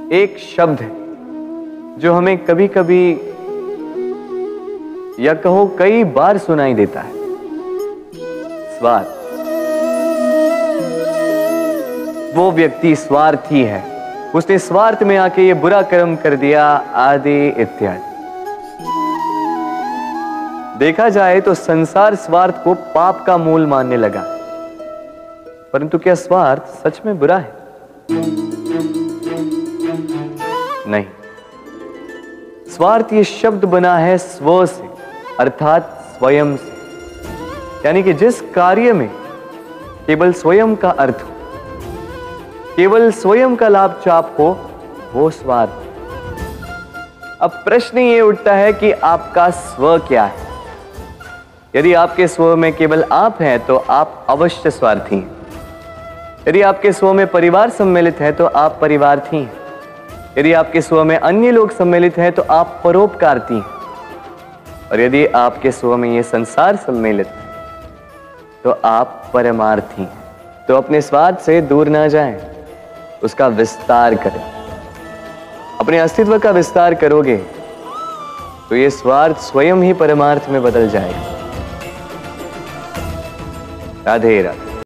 एक शब्द है जो हमें कभी कभी या कहो कई बार सुनाई देता है, स्वार्थ। वो व्यक्ति स्वार्थी है, उसने स्वार्थ में आके ये बुरा कर्म कर दिया, आदि इत्यादि। देखा जाए तो संसार स्वार्थ को पाप का मूल मानने लगा, परंतु क्या स्वार्थ सच में बुरा है? नहीं। स्वार्थ ये शब्द बना है स्व से, अर्थात स्वयं से, यानी कि जिस कार्य में केवल स्वयं का अर्थ हो, केवल स्वयं का लाभ चाप हो, वो स्वार्थ। अब प्रश्न ये उठता है कि आपका स्व क्या है? यदि आपके स्व में केवल आप हैं तो आप अवश्य स्वार्थी हैं। यदि आपके स्व में परिवार सम्मिलित है तो आप परिवार्थी हैं। यदि आपके स्व में अन्य लोग सम्मिलित हैं तो आप परोपकारती हैं। और यदि आपके स्व में ये संसार सम्मिलित है तो आप परमार्थी हैं। तो अपने स्वार्थ से दूर ना जाएं, उसका विस्तार करें। अपने अस्तित्व का विस्तार करोगे तो ये स्वार्थ स्वयं ही परमार्थ में बदल जाएगा। राधे राधे।